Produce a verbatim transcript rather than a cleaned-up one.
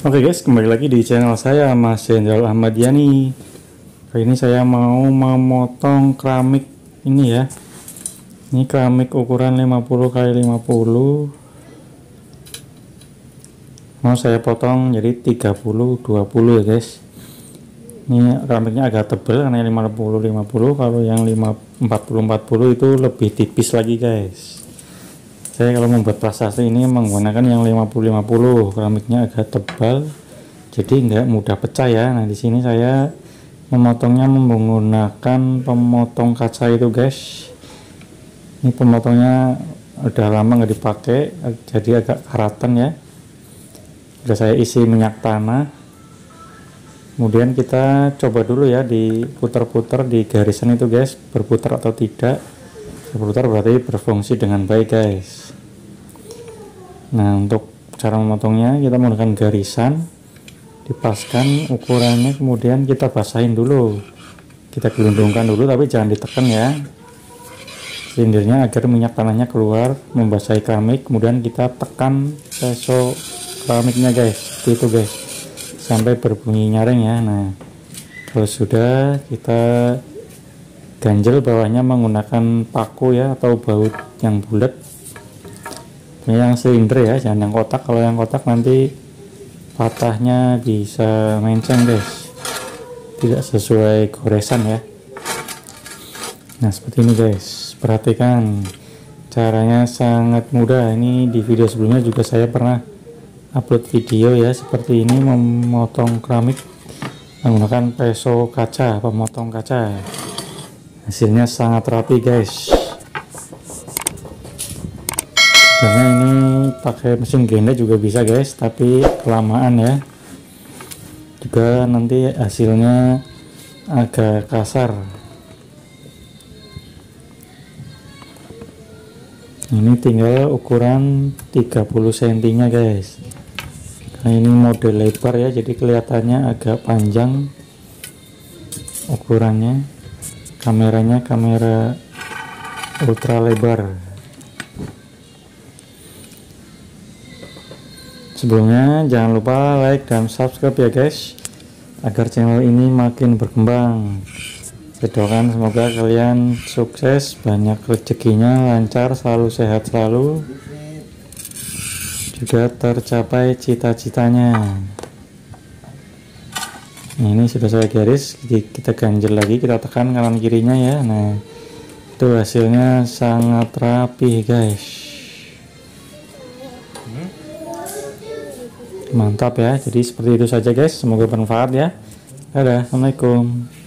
Oke guys, kembali lagi di channel saya, Mas Jenderal Ahmad Yani. Kali ini saya mau memotong keramik ini ya. Ini keramik ukuran lima puluh kali lima puluh. Mau saya potong jadi tiga puluh dua puluh ya guys. Ini keramiknya agak tebal karena lima puluh lima puluh, kalau yang empat puluh empat puluh itu lebih tipis lagi guys. Saya kalau membuat prasasti ini menggunakan yang lima puluh lima puluh, keramiknya agak tebal jadi nggak mudah pecah ya. Nah di sini saya memotongnya menggunakan pemotong kaca itu guys. Ini pemotongnya udah lama nggak dipakai jadi agak karatan ya. Udah saya isi minyak tanah, kemudian kita coba dulu ya diputar-putar di garisan itu guys, berputar atau tidak. Berputar berarti berfungsi dengan baik guys. Nah untuk cara memotongnya kita menggunakan garisan, dipaskan ukurannya, kemudian kita basahin dulu, kita gelundungkan dulu tapi jangan ditekan ya selindirnya agar minyak tanahnya keluar membasahi keramik. Kemudian kita tekan peso keramiknya guys, itu guys sampai berbunyi nyaring ya. Nah kalau sudah, kita ganjel bawahnya menggunakan paku ya atau baut yang bulat, yang silinder ya, jangan yang kotak. Kalau yang kotak nanti patahnya bisa menceng guys, tidak sesuai goresan ya. Nah seperti ini guys, perhatikan caranya sangat mudah. Ini di video sebelumnya juga saya pernah upload video ya seperti ini, memotong keramik menggunakan peso kaca, pemotong kaca. Hasilnya sangat rapi guys. Karena ini pakai mesin genda juga bisa guys, tapi kelamaan ya juga nanti hasilnya agak kasar. Ini tinggal ukuran tiga puluh sentimeter nya guys. Nah ini model lebar ya, jadi kelihatannya agak panjang ukurannya. Kameranya kamera ultra lebar. Sebelumnya jangan lupa like dan subscribe ya guys, agar channel ini makin berkembang. Saya doakan semoga kalian sukses, banyak rezekinya, lancar, selalu sehat selalu, juga tercapai cita-citanya. Nah, ini sudah saya garis, kita ganjel lagi, kita tekan kanan kirinya ya. Nah itu hasilnya sangat rapi guys, mantap ya. Jadi seperti itu saja guys, semoga bermanfaat ya. Dadah, assalamualaikum.